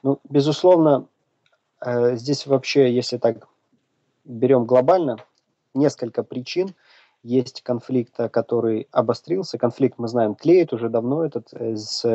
Ну, безусловно, здесь вообще, если так берем глобально, несколько причин. Есть конфликт, который обострился. Конфликт, мы знаем, тлеет уже давно, этот с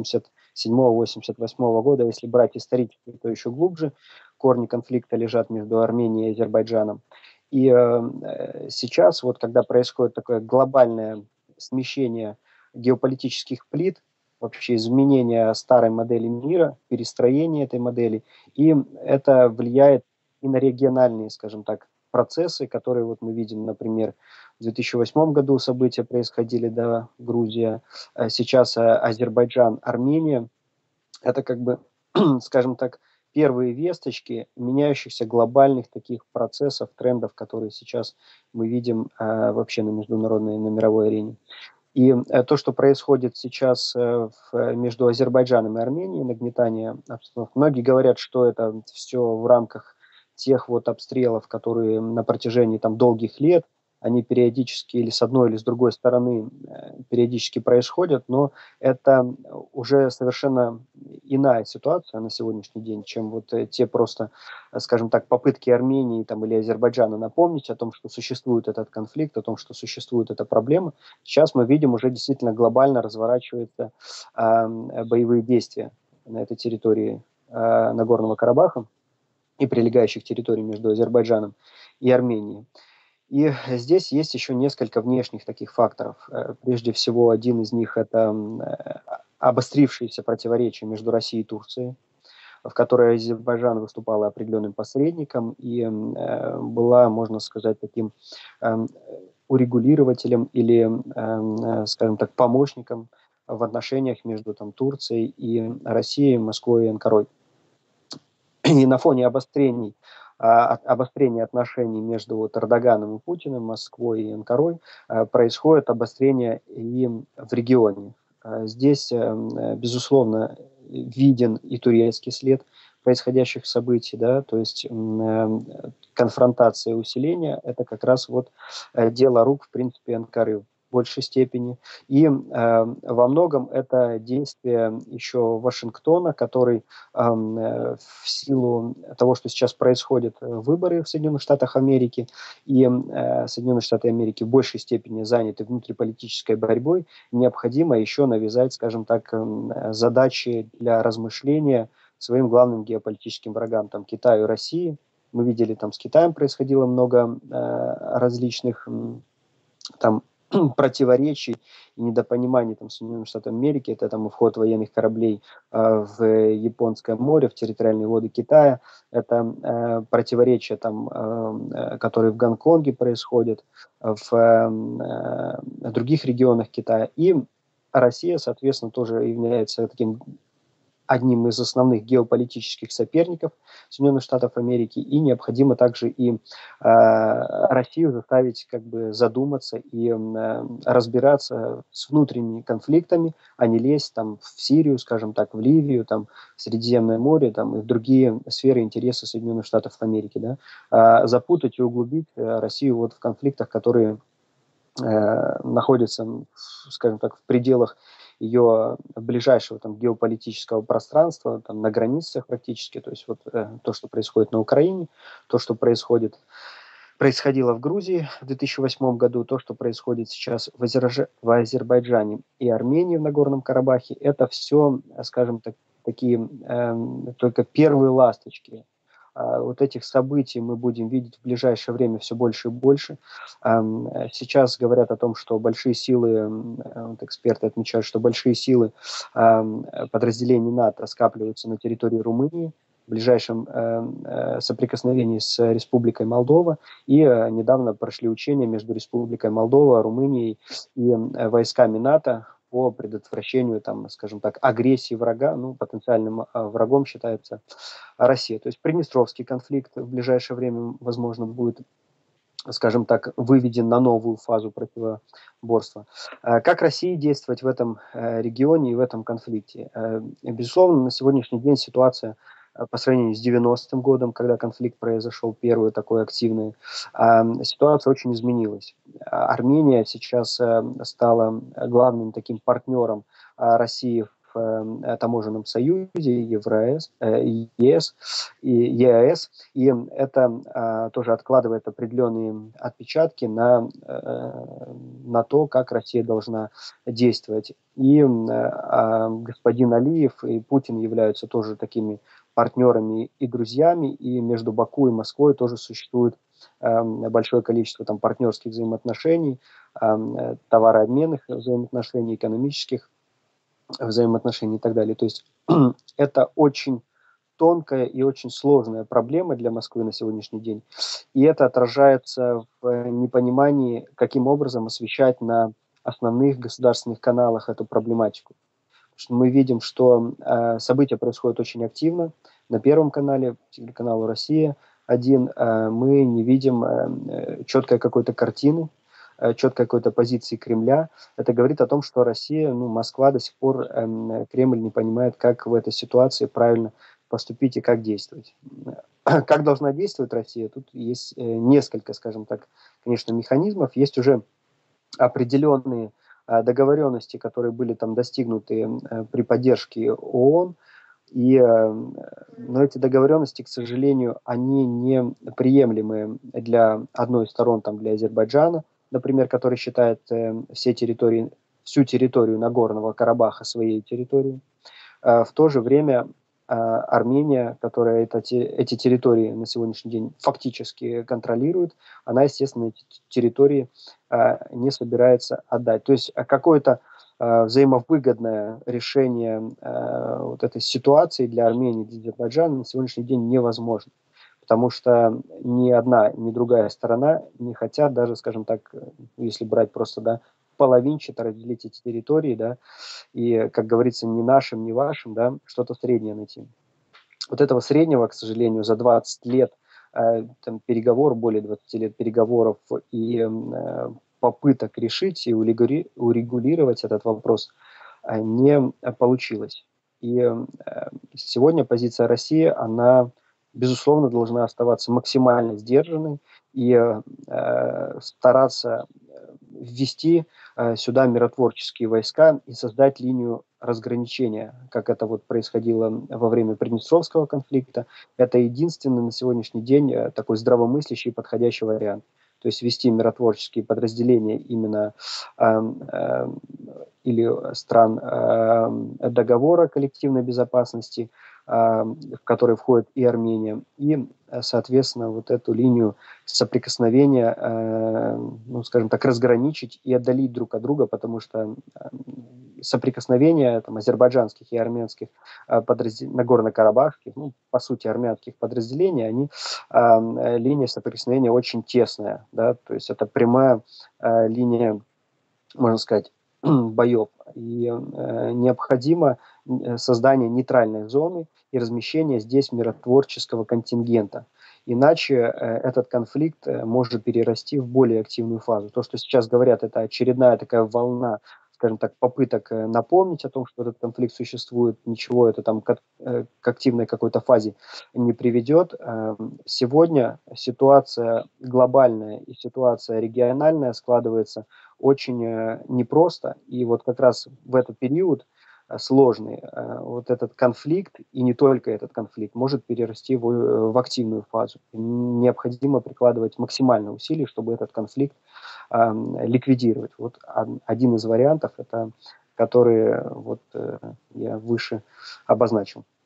87-88 года. Если брать исторически, то еще глубже. Корни конфликта лежат между Арменией и Азербайджаном. И сейчас, вот когда происходит такое глобальное смещение геополитических плит, вообще изменение старой модели мира, перестроение этой модели, и это влияет и на региональные, скажем так, процессы, которые вот мы видим, например, в 2008 году события происходили, да, Грузия, сейчас Азербайджан, Армения. Это как бы, скажем так, первые весточки меняющихся глобальных таких процессов, трендов, которые сейчас мы видим вообще на международной, на мировой арене. И то, что происходит сейчас между Азербайджаном и Арменией, нагнетание обстановки, многие говорят, что это все в рамках тех вот обстрелов, которые на протяжении там долгих лет, они периодически или с одной, или с другой стороны периодически происходят, но это уже совершенно иная ситуация на сегодняшний день, чем вот те просто, скажем так, попытки Армении там, или Азербайджана напомнить о том, что существует этот конфликт, о том, что существует эта проблема. Сейчас мы видим, уже действительно глобально разворачиваются боевые действия на этой территории Нагорного Карабаха и прилегающих территорий между Азербайджаном и Арменией. И здесь есть еще несколько внешних таких факторов. Прежде всего, один из них – это обострившиеся противоречия между Россией и Турцией, в которой Азербайджан выступал определенным посредником и была, можно сказать, таким э, урегулирователем или, скажем так, помощником в отношениях между там, Турцией и Россией, Москвой и Анкарой. И на фоне обострения отношений между вот Эрдоганом и Путиным, Москвой и Анкарой, происходит обострение и в регионе. Здесь, безусловно, виден и турецкий след происходящих событий, да, то есть конфронтация и усиление – это как раз вот дело рук, в принципе, Анкары в большей степени. И во многом это действие еще Вашингтона, который в силу того, что сейчас происходят выборы в Соединенных Штатах Америки, и Соединенные Штаты Америки в большей степени заняты внутриполитической борьбой, необходимо еще навязать, скажем так, задачи для размышления своим главным геополитическим врагам, там, Китаю и России. Мы видели, там с Китаем происходило много различных там противоречий и недопониманий там, с Соединенными Штатами Америки. Это там вход военных кораблей в Японское море, в территориальные воды Китая. Это противоречия, там, которые в Гонконге происходят, в других регионах Китая. И Россия, соответственно, тоже является таким одним из основных геополитических соперников Соединенных Штатов Америки, и необходимо также и Россию заставить как бы задуматься и разбираться с внутренними конфликтами, а не лезть там в Сирию, скажем так, в Ливию, там, в Средиземное море там, и в другие сферы интереса Соединенных Штатов Америки, да, запутать и углубить Россию вот в конфликтах, которые находятся, скажем так, в пределах ее ближайшего там, геополитического пространства, там, на границах практически, то есть вот то, что происходит на Украине, то, что происходило в Грузии в 2008 году, то, что происходит сейчас в Азербайджане и Армении в Нагорном Карабахе, это все, скажем так, такие только первые ласточки. Вот этих событий мы будем видеть в ближайшее время все больше и больше. Сейчас говорят о том, что большие силы, вот эксперты отмечают, что большие силы подразделений НАТО скапливаются на территории Румынии, в ближайшем соприкосновении с Республикой Молдова. И недавно прошли учения между Республикой Молдова, Румынией и войсками НАТО по предотвращению, там, скажем так, агрессии врага. Ну, потенциальным врагом считается Россия. То есть Приднестровский конфликт в ближайшее время, возможно, будет, скажем так, выведен на новую фазу противоборства. Как России действовать в этом регионе и в этом конфликте? Безусловно, на сегодняшний день ситуация по сравнению с 90-м годом, когда конфликт произошел первый такой активный, ситуация очень изменилась. Армения сейчас стала главным таким партнером России таможенном союзе, ЕС и ЕАЭС, и это тоже откладывает определенные отпечатки на то, как Россия должна действовать. И господин Алиев и Путин являются тоже такими партнерами и друзьями, и между Баку и Москвой тоже существует большое количество там партнерских взаимоотношений, товарообменных взаимоотношений, экономических взаимоотношений и так далее. То есть это очень тонкая и очень сложная проблема для Москвы на сегодняшний день. И это отражается в непонимании, каким образом освещать на основных государственных каналах эту проблематику. Потому что мы видим, что события происходят очень активно. На Первом канале, телеканалу «Россия-1», мы не видим четкой какой-то картины, четкой какой-то позиции Кремля. Это говорит о том, что Россия, Москва до сих пор, Кремль не понимает, как в этой ситуации правильно поступить и как действовать. Как должна действовать Россия? Тут есть несколько, скажем так, конечно, механизмов. Есть уже определенные договоренности, которые были там достигнуты при поддержке ООН. Но эти договоренности, к сожалению, они не приемлемы для одной из сторон, там, для Азербайджана, например, который считает всю территорию Нагорного Карабаха своей территорией. В то же время Армения, которая эти территории на сегодняшний день фактически контролирует, она, естественно, эти территории не собирается отдать. То есть какое-то взаимовыгодное решение вот этой ситуации для Армении, для Азербайджана на сегодняшний день невозможно. Потому что ни одна, ни другая сторона не хотят даже, скажем так, если брать просто, да, половинчато разделить эти территории, да, и, как говорится, ни нашим, ни вашим, да, что-то среднее найти. Вот этого среднего, к сожалению, за 20 лет более 20 лет переговоров и попыток решить и урегулировать этот вопрос не получилось. И сегодня позиция России, она, безусловно, должна оставаться максимально сдержанной и стараться ввести сюда миротворческие войска и создать линию разграничения, как это вот происходило во время Приднестровского конфликта. Это единственный на сегодняшний день такой здравомыслящий и подходящий вариант. То есть ввести миротворческие подразделения именно или стран договора коллективной безопасности, в который входит и Армения, и, соответственно, вот эту линию соприкосновения, скажем так, разграничить и отдалить друг от друга, потому что соприкосновения там, азербайджанских и армянских нагорно-карабахских, по сути, армянских подразделений, линия соприкосновения очень тесная, да, то есть это прямая линия, можно сказать, боев. И необходимо создание нейтральной зоны и размещение здесь миротворческого контингента. Иначе этот конфликт может перерасти в более активную фазу. То, что сейчас говорят, это очередная такая волна, скажем так, попыток напомнить о том, что этот конфликт существует, ничего это там к активной какой-то фазе не приведет. Сегодня ситуация глобальная и ситуация региональная складывается очень непросто. И вот как раз в этот период сложный вот этот конфликт, и не только этот конфликт, может перерасти в активную фазу. Необходимо прикладывать максимальные усилия, чтобы этот конфликт ликвидировать. Вот один из вариантов, это который вот я выше обозначил.